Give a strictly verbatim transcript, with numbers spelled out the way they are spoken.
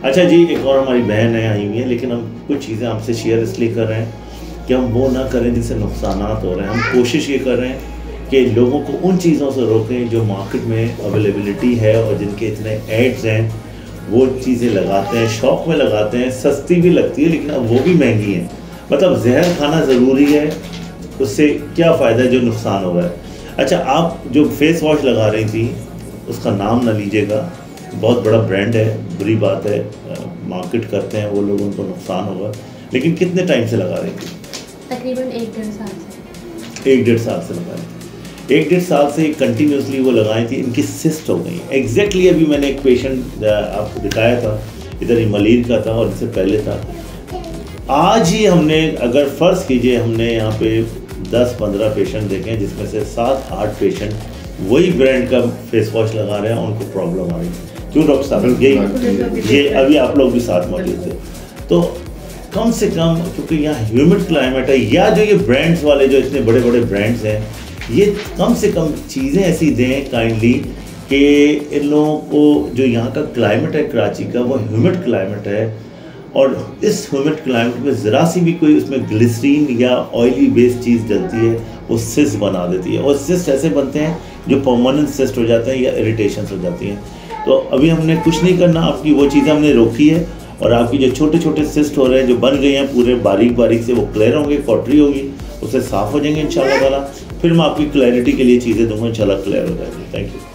अच्छा जी, एक और हमारी बहन है आई हुई है, लेकिन हम कुछ चीज़ें आपसे शेयर इसलिए कर रहे हैं कि हम वो ना करें जिससे नुकसान हो रहे हैं। हम कोशिश ये कर रहे हैं कि लोगों को उन चीज़ों से रोकें जो मार्केट में अवेलेबिलिटी है और जिनके इतने एड्स हैं, वो चीज़ें लगाते हैं, शौक़ में लगाते हैं, सस्ती भी लगती है लेकिन अब वो भी महंगी हैं। मतलब जहर खाना ज़रूरी है, उससे क्या फ़ायदा है जो नुकसान हो रहा है। अच्छा, आप जो फेस वॉश लगा रही थी उसका नाम ना लीजिएगा, बहुत बड़ा ब्रांड है, बुरी बात है, मार्केट करते हैं वो लोग, उनको नुकसान होगा। लेकिन कितने टाइम से लगा रही थी? तकरीबन एक डेढ़ साल से। एक डेढ़ साल से लगा रही थी। एक डेढ़ साल से कंटिन्यूसली वो लगाई थी, इनकी सिस्ट हो गई एग्जैक्टली। अभी मैंने एक पेशेंट आपको दिखाया था, इधर ही मलीर का था और इससे पहले था। आज ही हमने, अगर फ़र्ज़ कीजिए हमने यहाँ पे दस पंद्रह पेशेंट देखे हैं, जिसमें से सात आठ पेशेंट वही ब्रांड का फेस वॉश लगा रहे हैं, उनको प्रॉब्लम आ रही है। क्यों डॉक्टर साहब? यही ये अभी आप लोग भी साथ मौजूद थे। तो कम से कम, क्योंकि यहाँ ह्यूमिड क्लाइमेट है, या जो ये ब्रांड्स वाले जो इतने बड़े बड़े ब्रांड्स हैं, ये कम से कम चीज़ें ऐसी दें काइंडली कि इन लोगों को, जो यहाँ का क्लाइमेट है कराची का, वो ह्यूमिड क्लाइमेट है, और इस ह्यूमिड क्लाइमेट में ज़रा सी भी कोई उसमें ग्लिसरीन या ऑयली बेस्ड चीज़ डलती है, वो सिस्ट बना देती है। और सिस्ट ऐसे बनते हैं जो परमानेंट सिस्ट हो जाते हैं या इरिटेशंस हो जाती हैं। तो अभी हमने कुछ नहीं करना, आपकी वो चीज़ें हमने रोकी है, और आपकी जो छोटे छोटे सिस्ट हो रहे हैं, जो बन गए हैं पूरे बारीक बारीक से, वो क्लियर होंगे, कॉटरी होगी, उससे साफ़ हो जाएंगे इंशाल्लाह ताला। फिर मैं आपकी क्लैरिटी के लिए चीज़ें दूँगा, इंशाल्लाह क्लियर हो जाएगी। Thank you.